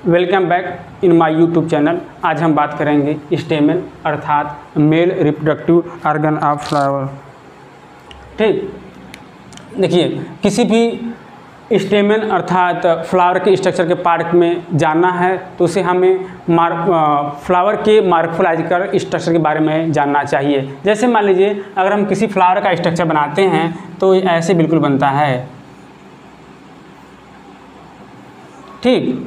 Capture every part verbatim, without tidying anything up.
Welcome back in my YouTube channel. आज हम बात करेंगे स्टेमेन अर्थात male reproductive organ of flower. ठीक, देखिए किसी भी स्टेमेन अर्थात फ्लावर के स्ट्रक्चर के पार्ट में जानना है तो उसे हमें मार्क फ्लावर के मार्फोलॉजिकल स्ट्रक्चर के बारे में जानना चाहिए। जैसे मान लीजिए अगर हम किसी फ्लावर का स्ट्रक्चर बनाते हैं तो ऐसे बिल्कुल बनता है। ठीक,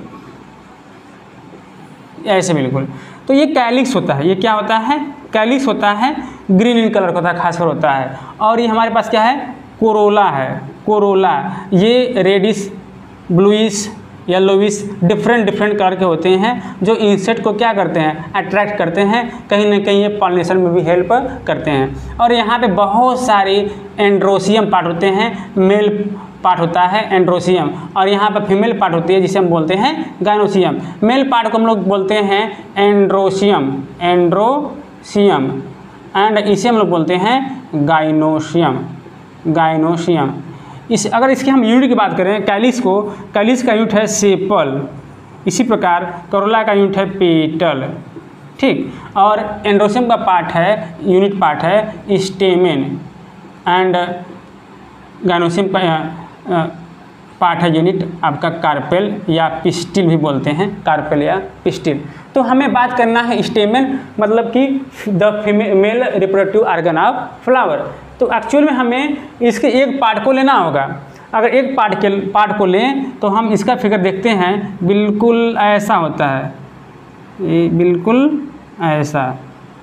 ऐसे बिल्कुल। तो ये कैलिक्स होता है। ये क्या होता है? कैलिक्स होता है, ग्रीन इन कलर का होता है, खासकर होता है। और ये हमारे पास क्या है? कोरोला है। कोरोला ये reddish, bluish, yellowish different different colour के होते हैं जो इंसेक्ट को क्या करते हैं? अट्रैक्ट करते हैं। कहीं ना कहीं ये पॉलिनेशन में भी हेल्प करते हैं। और यहाँ पे बहुत सारे एंड्रोसियम पार्ट होते हैं। मेल पार्ट होता है एंड्रोसियम, और यहाँ पर फीमेल पार्ट होती है जिसे हम बोलते हैं गाइनोसियम। मेल पार्ट को हम लोग बोलते हैं एंड्रोसियम, एंड्रोसियम, एंड इसे हम लोग बोलते हैं गाइनोसियम, गाइनोसियम। इस अगर इसकी हम यूनिट की बात करें कैलिस को, कैलिस का यूनिट है सेपल। इसी प्रकार कोरोला का यूनिट है पेटल। ठीक, और एंड्रोसियम का पार्ट है, यूनिट पार्ट है स्टेमेन, एंड गाइनोसियम का पार्ट है यूनिट आपका कार्पेल या पिस्टिल भी बोलते हैं, कार्पेल या पिस्टिल। तो हमें बात करना है स्टेमेन मतलब कि the female reproductive organ of flower. तो एक्चुअल में हमें इसके एक पार्ट को लेना होगा। अगर एक पार्ट के पार्ट को लें तो हम इसका फिगर देखते हैं, बिल्कुल ऐसा होता है, ये बिल्कुल ऐसा।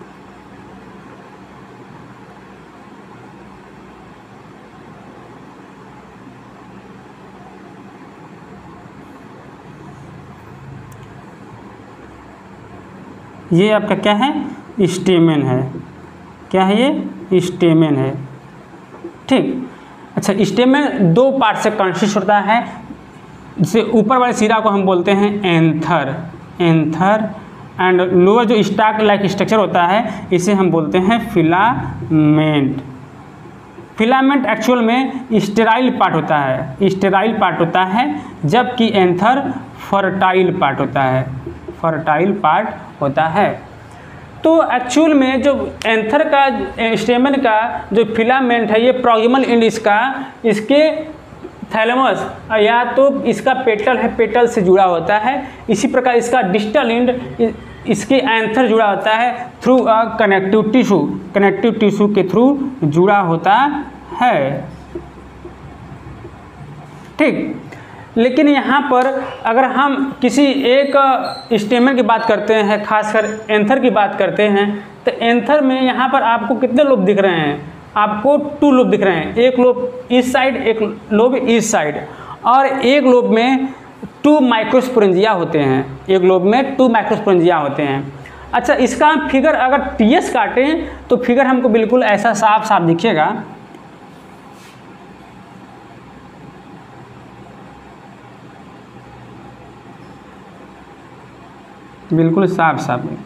ये आपका क्या है? स्टेमेन है। क्या है ये? स्टेमेन है। ठीक, अच्छा, स्टेमेन दो पार्ट से कंसिस्ट होता है। जैसे ऊपर वाले सिरा को हम बोलते हैं एंथर, एंथर, एंड लोअर जो स्टाक लाइक स्ट्रक्चर होता है इसे हम बोलते हैं फिलामेंट। फिलामेंट एक्चुअल में स्टेराइल पार्ट होता है, स्टेराइल पार्ट होता है, जबकि एंथर फर्टाइल पार्ट होता है, फर्टाइल पार्ट होता है। तो एक्चुअल में जो एंथर का, स्टेमेन का जो फिलामेंट है, ये प्रॉक्सिमल एंड इसका इसके थैलेमस या तो इसका पेटल है, पेटल से जुड़ा होता है। इसी प्रकार इसका डिस्टल एंड इसके एंथर जुड़ा होता है through a connective tissue, connective tissue के थ्रू जुड़ा होता है। ठीक, लेकिन यहाँ पर अगर हम किसी एक स्टेमेन की बात करते हैं, खासकर एंथर की बात करते हैं, तो एंथर में यहाँ पर आपको कितने लोब दिख रहे हैं? आपको टू लोब दिख रहे हैं। एक लोब इस साइड, एक लोब इस साइड, और एक लोब में टू माइक्रोस्पोरेंजिया होते हैं। एक लोब में टू माइक्रोस्पोरेंजिया होते हैं। अच्छा, इसका हम फिगर अगर टीएस काटें तो फिगर हमको बिल्कुल ऐसा साफ साफ दिखेगा। बिल्कुल साफ साफ है।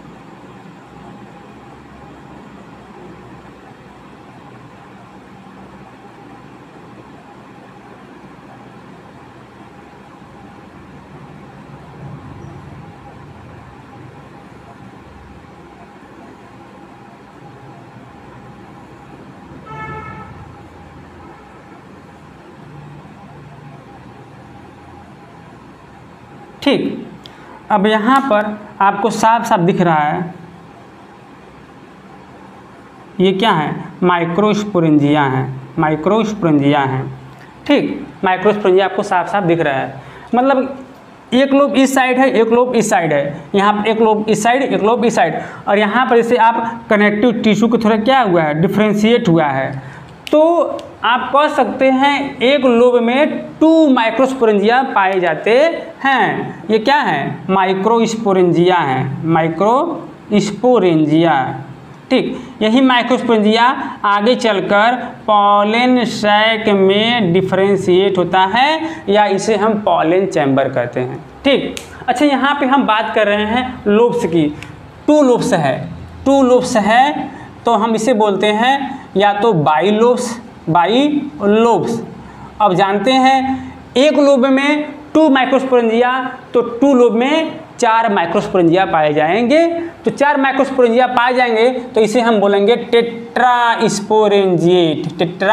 ठीक, अब यहाँ पर आपको साफ साफ दिख रहा है, ये क्या है? माइक्रोस्पोरेंजिया है, माइक्रोस्पोरेंजिया है। ठीक, माइक्रोस्पोरेंजिया आपको साफ साफ दिख रहा है। मतलब एक लोब इस साइड है, एक लोब इस साइड है, यहाँ पर एक लोब इस साइड, एक लोब इस साइड, और यहाँ पर जैसे आप कनेक्टिव टिश्यू को थोड़ा क्या हुआ है? डिफ्रेंशिएट हुआ है। तो आप कह सकते हैं एक लोब में टू माइक्रोस्पोरेंजिया पाए जाते हैं। ये क्या है? माइक्रोस्पोरेंजिया है, माइक्रोस्पोरेंजिया। ठीक, यही माइक्रोस्पोरेंजिया आगे चलकर पॉलन सैक में डिफरेंशिएट होता है, या इसे हम पॉलन चैम्बर कहते हैं। ठीक, अच्छा, यहाँ पे हम बात कर रहे हैं लोब्स की। टू लोब्स है, टू लोब्स है, तो हम इसे बोलते हैं या तो बाई लोब्स, बाई लोब्स। अब जानते हैं एक लोब में टू माइक्रोस्पोरेंजिया, तो टू लोब में चार माइक्रोस्पोरेंजिया पाए जाएंगे। तो चार माइक्रोस्पोरेंजिया पाए जाएंगे तो इसे हम बोलेंगे टेट्रास्पोरेंजिएट,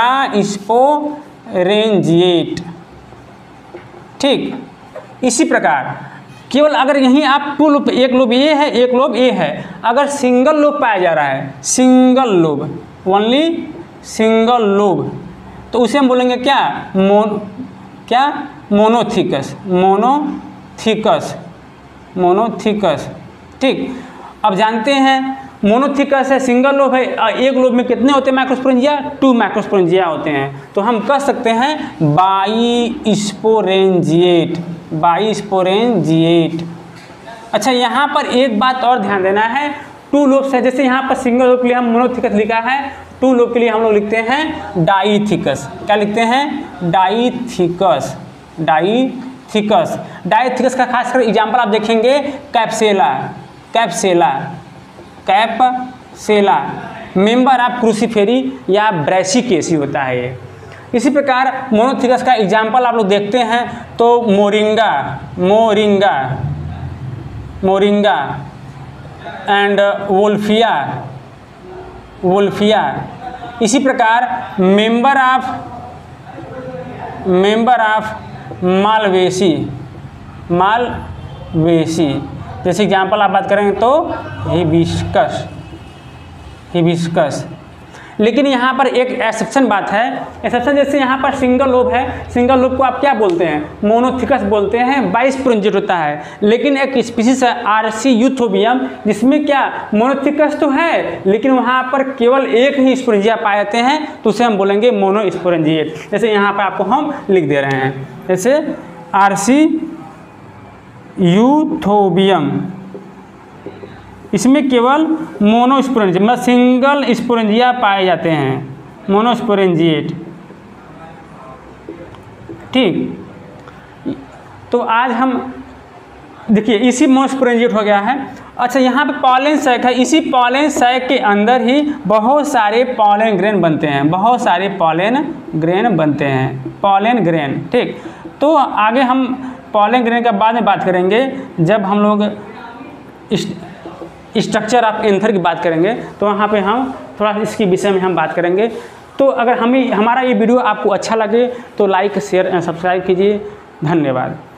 टेट्रास्पोरेंजिएट। ठीक, इसी प्रकार केवल अगर यहीं आप टू लोब, एक लोब ये है एक लोब ये है, अगर सिंगल लोब पाया जा रहा है, single lobe, only single lobe, तो उसे हम बोलेंगे क्या, मोन क्या मोनोथिकस, मोनोथिकस, मोनोथिकस। ठीक, अब जानते हैं मोनोथिकस है, सिंगल लोब है, एक लोब में कितने होते हैं माइक्रोस्पोरेंजिया, टू माइक्रोस्पोरेंजिया होते हैं। तो हम कह सकते हैं बाईस्पोरेंजिएट, बाईस्पोरेंजिएट। अच्छा, यहाँ पर एक बात और ध्यान देना है, टू लोब्स है, जैसे यहाँ पर सिंगल लोब के लिए हम मोनोथिकस लिखा है, टू लोब के लिए हम लोग लिखते हैं डाईथिकस। क्या लिखते हैं, डाईथिकस, डाईथिकस। डाईथिकस का खासकर एग्जाम्पल आप देखेंगे कैप्सेला, कैप्सेला, कैप्सेला, मेंबर ऑफ क्रूसीफेरी या ब्रैसिकेसी होता है ये। इसी प्रकार मोनोथिकस का एग्जाम्पल आप लोग देखते हैं तो moringa, moringa, moringa and wolffia, wolffia. इसी प्रकार member of, member of Malvaceae, Malvaceae. जैसे एग्जाम्पल आप बात करेंगे तो हिबिस्कस, हिबिस्कस। लेकिन यहाँ पर एक एक्सेप्शन बात है, एक्सेप्शन जैसे यहाँ पर सिंगल लोब है, सिंगल लोब को आप क्या बोलते हैं, मोनोथिकस बोलते हैं, बाईस्पोरेंजिएट होता है। लेकिन एक स्पीसीज है आरसी यूथोबियम, जिसमें क्या मोनोथिकस तो है लेकिन वहाँ पर केवल एक ही स्पोरेंजिया पाए जाते हैं, तो उसे हम बोलेंगे मोनोस्पोरेंजिएट। जैसे यहाँ पर आपको हम लिख दे रहे हैं, जैसे आरसी यूथोबियम, इसमें केवल मोनोस्पोरेंजिया मतलब सिंगल स्पोरेंजिया पाए जाते हैं, मोनोस्पोरेंजिएट। ठीक, तो आज हम देखिए इसी मोनोस्पोरेंजिएट हो गया है। अच्छा, यहाँ पे पॉलन सैक है, इसी पॉलन सैक के अंदर ही बहुत सारे पॉलन ग्रेन बनते हैं, बहुत सारे पॉलन ग्रेन बनते हैं, पॉलन ग्रेन। ठीक, तो आगे हम पॉलन ग्रेन का बाद में बात करेंगे, जब हम लोग इस स्ट्रक्चर ऑफ एंथर की बात करेंगे तो वहाँ पे हम थोड़ा इसके विषय में हम बात करेंगे। तो अगर हमें हमारा ये वीडियो आपको अच्छा लगे तो लाइक शेयर एंड सब्सक्राइब कीजिए। धन्यवाद।